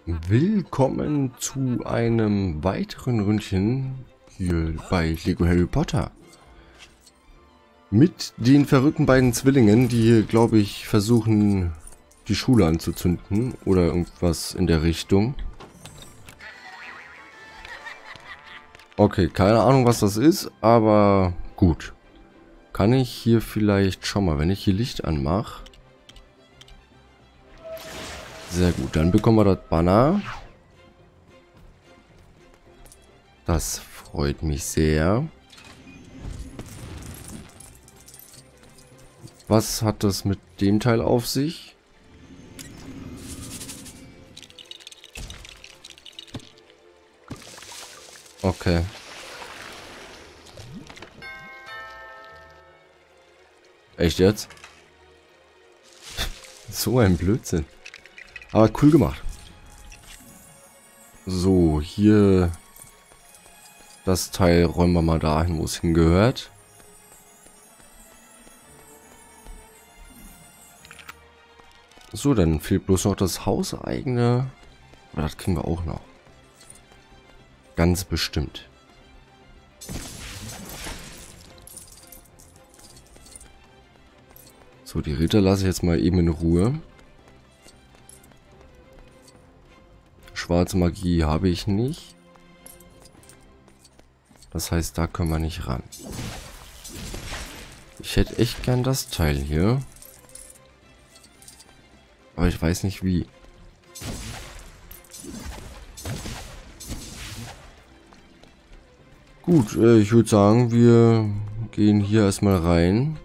Willkommen zu einem weiteren Ründchen hier bei Lego Harry Potter. Mit den verrückten beiden Zwillingen, die hier, glaube ich, versuchen, die Schule anzuzünden oder irgendwas in der Richtung. Okay, keine Ahnung, was das ist, aber gut. Kann ich hier vielleicht, schau mal, wenn ich hier Licht anmache. Sehr gut, dann bekommen wir das Banner. Das freut mich sehr. Was hat das mit dem Teil auf sich? Okay. Echt jetzt? So ein Blödsinn. Aber cool gemacht. So, hier das Teil räumen wir mal dahin, wo es hingehört. So, dann fehlt bloß noch das hauseigene. Aber das kriegen wir auch noch. Ganz bestimmt. So, die Ritter lasse ich jetzt mal eben in Ruhe. Schwarze Magie habe ich nicht. Das heißt, da können wir nicht ran. Ich hätte echt gern das Teil hier. Aber ich weiß nicht wie. Gut, ich würde sagen, wir gehen hier erstmal rein.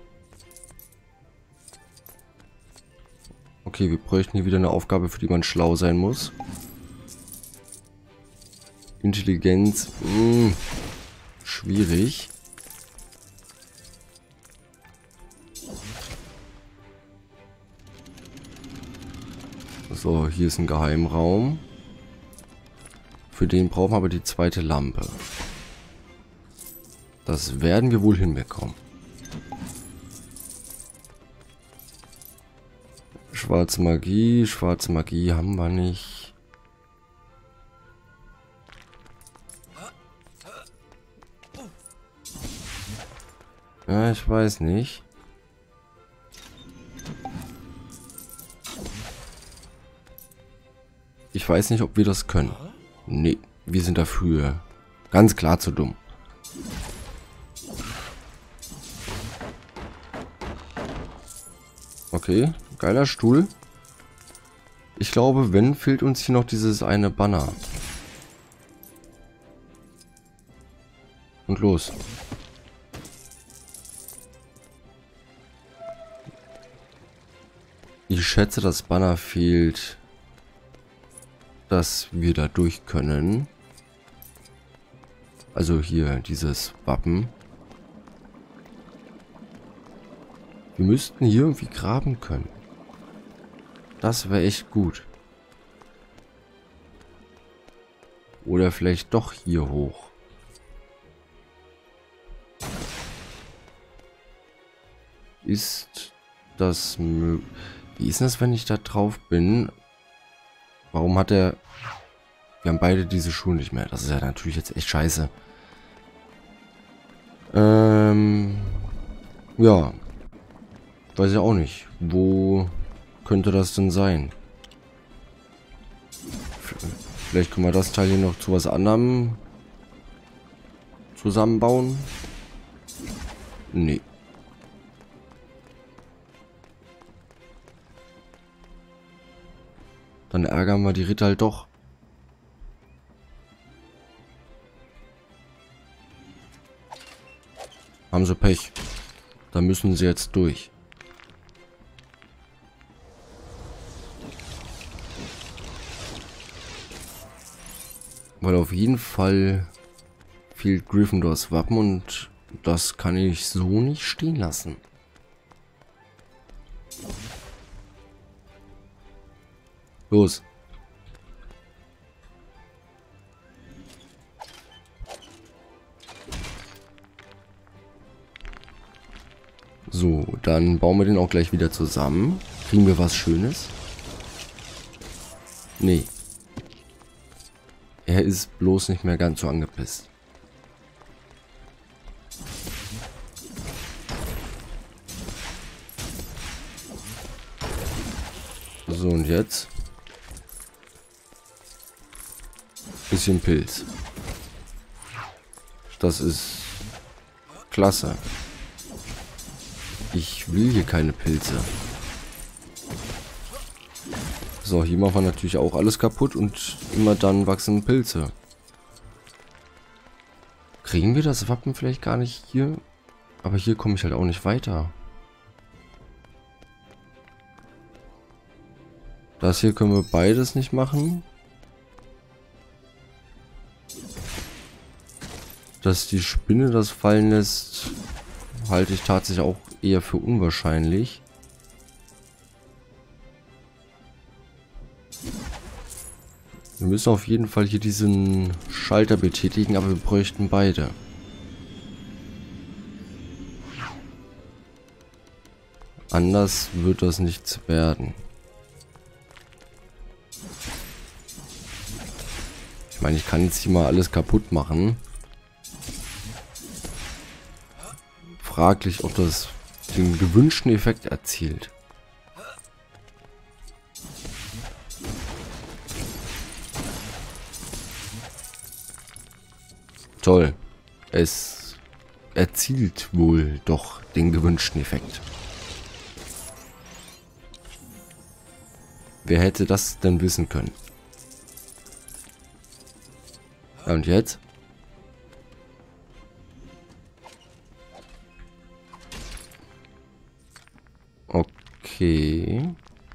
Okay, wir bräuchten hier wieder eine Aufgabe, für die man schlau sein muss. Intelligenz, schwierig. So, hier ist ein Geheimraum. Für den brauchen wir aber die zweite Lampe. Das werden wir wohl hinbekommen. Schwarze Magie haben wir nicht. Ja, ich weiß nicht. Ich weiß nicht, ob wir das können. Nee, wir sind dafür ganz klar zu dumm. Okay, geiler Stuhl. Ich glaube, wenn, fehlt uns hier noch dieses eine Banner. Und los. Ich schätze, das Banner fehlt, dass wir da durch können. Also hier dieses Wappen. Wir müssten hier irgendwie graben können. Das wäre echt gut. Oder vielleicht doch hier hoch. Ist das möglich? Wie ist das, wenn ich da drauf bin? Warum hat er... Wir haben beide diese Schuhe nicht mehr. Das ist ja natürlich jetzt echt scheiße. Ja. Weiß ich auch nicht. Wo könnte das denn sein? Vielleicht können wir das Teil hier noch zu was anderem zusammenbauen. Nee. Dann ärgern wir die Ritter halt doch. Haben sie Pech. Da müssen sie jetzt durch. Weil auf jeden Fall fehlt Gryffindors Wappen und das kann ich so nicht stehen lassen. Los. So, dann bauen wir den auch gleich wieder zusammen. Kriegen wir was Schönes? Nee. Er ist bloß nicht mehr ganz so angepisst. So, und jetzt? Bisschen Pilz. Das ist klasse. Ich will hier keine Pilze. So, hier machen wir natürlich auch alles kaputt und immer dann wachsen Pilze. Kriegen wir das Wappen vielleicht gar nicht hier? Aber hier komme ich halt auch nicht weiter. Das hier können wir beides nicht machen. Dass die Spinne das fallen lässt, halte ich tatsächlich auch eher für unwahrscheinlich. Wir müssen auf jeden Fall hier diesen Schalter betätigen, aber wir bräuchten beide. Anders wird das nichts werden. Ich meine, ich kann jetzt hier mal alles kaputt machen. Fraglich, ob das den gewünschten Effekt erzielt. Toll. Es erzielt wohl doch den gewünschten Effekt. Wer hätte das denn wissen können? Ja, und jetzt? Okay.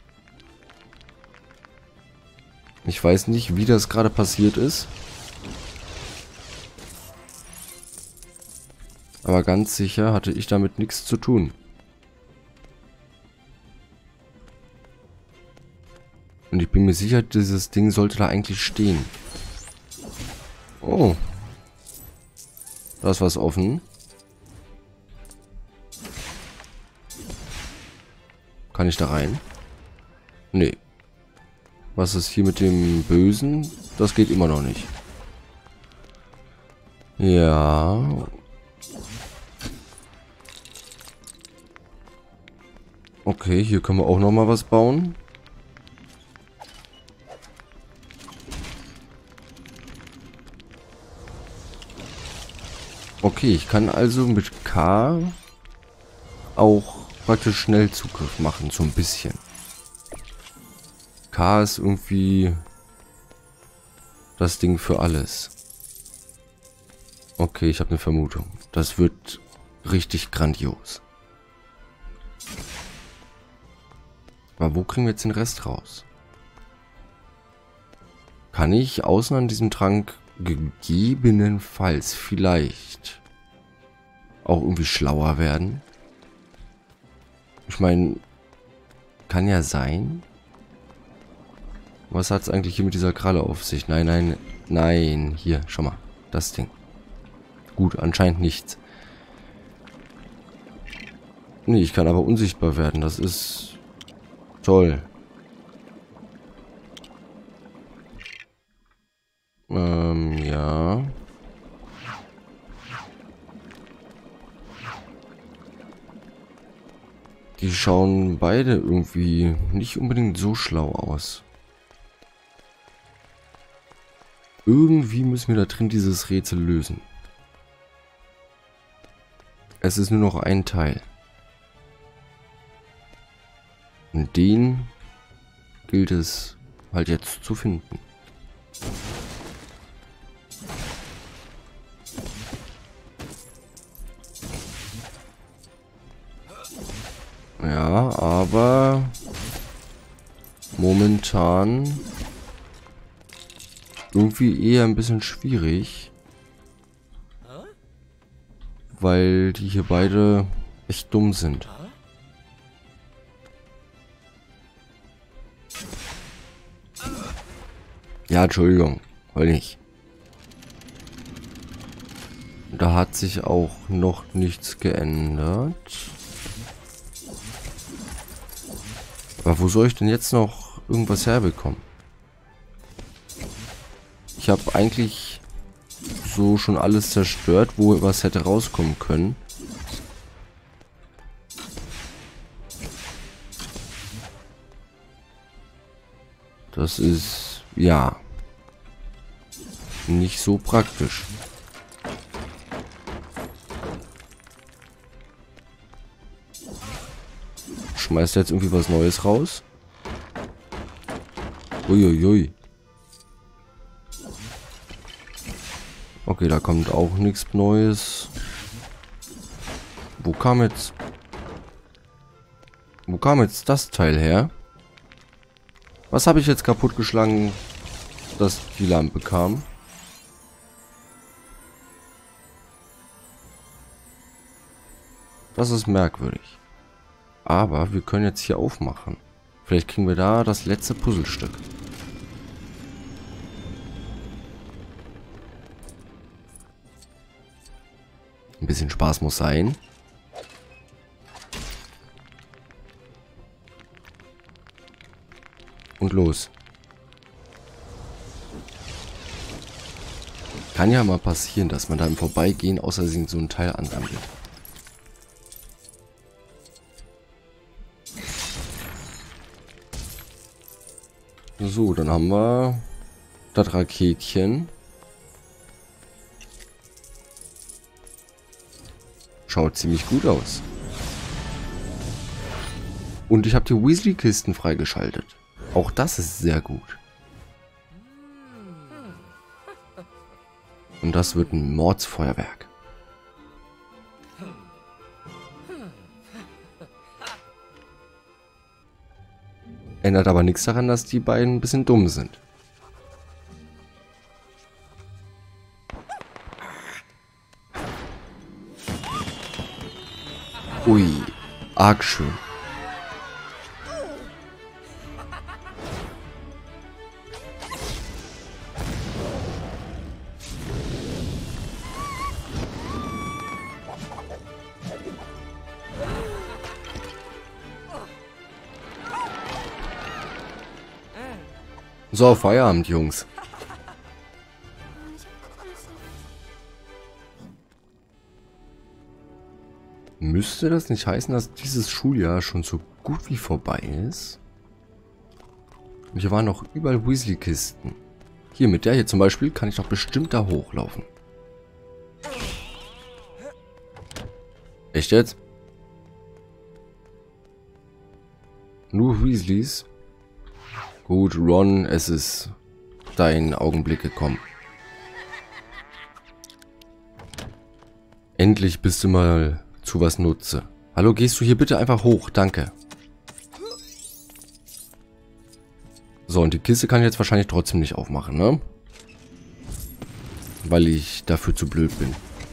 Ich weiß nicht, wie das gerade passiert ist. Aber ganz sicher hatte ich damit nichts zu tun. Und ich bin mir sicher, dieses Ding sollte da eigentlich stehen. Oh. Da ist was offen. Kann ich da rein? Nee. Was ist hier mit dem Bösen? Das geht immer noch nicht. Ja. Okay, hier können wir auch noch mal was bauen. Okay, ich kann also mit K auch praktisch Schnellzugriff machen, so ein bisschen. K ist irgendwie das Ding für alles. Okay, ich habe eine Vermutung. Das wird richtig grandios. Aber wo kriegen wir jetzt den Rest raus? Kann ich außen an diesem Trank gegebenenfalls vielleicht auch irgendwie schlauer werden? Ich meine, kann ja sein. Was hat es eigentlich hier mit dieser Kralle auf sich? Nein, nein, nein. Hier, schau mal. Das Ding. Gut, anscheinend nichts. Nee, ich kann aber unsichtbar werden. Das ist toll. Ja. Die schauen beide irgendwie nicht unbedingt so schlau aus. Irgendwie müssen wir da drin dieses Rätsel lösen. Es ist nur noch ein Teil. Und den gilt es halt jetzt zu finden. Ja, aber momentan irgendwie eher ein bisschen schwierig, weil die hier beide echt dumm sind. Ja, Entschuldigung, weil nicht. Da hat sich auch noch nichts geändert. Aber wo soll ich denn jetzt noch irgendwas herbekommen? Ich Ich habe eigentlich so schon alles zerstört, wo was hätte rauskommen können. Das ist, ja, nicht so praktisch. Schmeißt er jetzt irgendwie was Neues raus? Uiuiui. Okay, da kommt auch nichts Neues. Wo kam jetzt das Teil her? Was habe ich jetzt kaputtgeschlagen, dass die Lampe kam? Das ist merkwürdig. Aber wir können jetzt hier aufmachen. Vielleicht kriegen wir da das letzte Puzzlestück. Ein bisschen Spaß muss sein. Und los. Kann ja mal passieren, dass man da im Vorbeigehen außersehen so ein Teil ansammelt. So, dann haben wir das Raketchen. Schaut ziemlich gut aus. Und ich habe die Weasley-Kisten freigeschaltet. Auch das ist sehr gut. Und das wird ein Mordsfeuerwerk. Ändert aber nichts daran, dass die beiden ein bisschen dumm sind. Ui, arg schön. So, Feierabend, Jungs. Müsste das nicht heißen, dass dieses Schuljahr schon so gut wie vorbei ist? Und hier waren noch überall Weasley-Kisten. Hier, mit der hier zum Beispiel, kann ich doch bestimmt da hochlaufen. Echt jetzt? Nur Weasleys? Gut, Ron, es ist dein Augenblick gekommen. Endlich bist du mal zu was Nutze. Hallo, gehst du hier bitte einfach hoch? Danke. So, und die Kiste kann ich jetzt wahrscheinlich trotzdem nicht aufmachen, ne? Weil ich dafür zu blöd bin.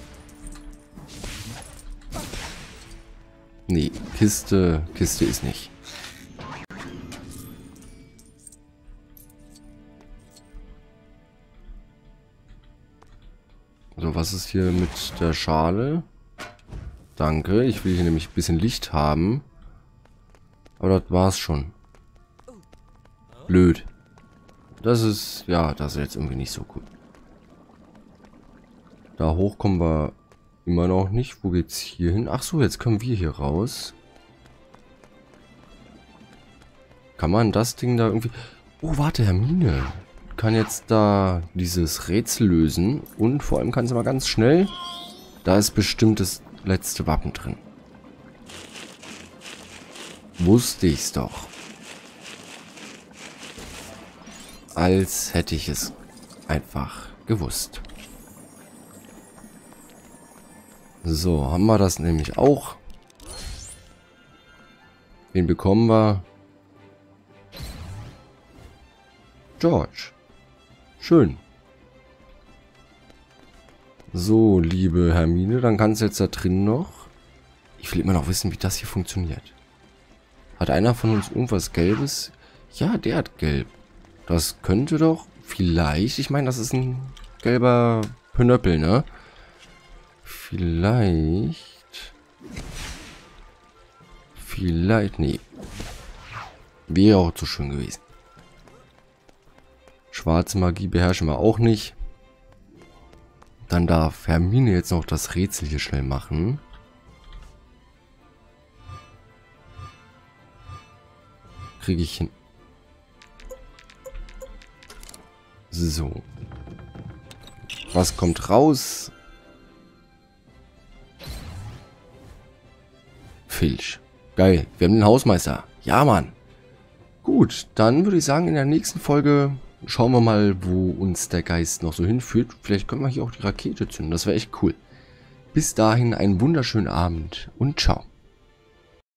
Nee, Kiste ist nicht. So, was ist hier mit der Schale? Danke, ich will hier nämlich ein bisschen Licht haben. Aber das war's schon. Blöd. Das ist, ja, das ist jetzt irgendwie nicht so gut. Da hoch kommen wir immer noch nicht. Wo geht's hier hin? Ach so, jetzt können wir hier raus. Kann man das Ding da irgendwie... Oh, warte, Hermine. Kann jetzt da dieses Rätsel lösen. Und vor allem kann sie mal ganz schnell... Da ist bestimmt das letzte Wappen drin. Wusste ich's doch. Als hätte ich es einfach gewusst. So, haben wir das nämlich auch. Wen bekommen wir? George. Schön. So, liebe Hermine, dann kannst du jetzt da drin noch... Ich will immer noch wissen, wie das hier funktioniert. Hat einer von uns irgendwas Gelbes? Ja, der hat Gelb. Das könnte doch vielleicht... Ich meine, das ist ein gelber Pinöppel, ne? Vielleicht... Nee. Wäre auch zu schön gewesen. Schwarze Magie beherrschen wir auch nicht. Dann darf Hermine jetzt noch das Rätsel hier schnell machen. Kriege ich hin. So. Was kommt raus? Filch. Geil. Wir haben den Hausmeister. Ja, Mann. Gut, dann würde ich sagen, in der nächsten Folge schauen wir mal, wo uns der Geist noch so hinführt. Vielleicht können wir hier auch die Rakete zünden. Das wäre echt cool. Bis dahin einen wunderschönen Abend und ciao.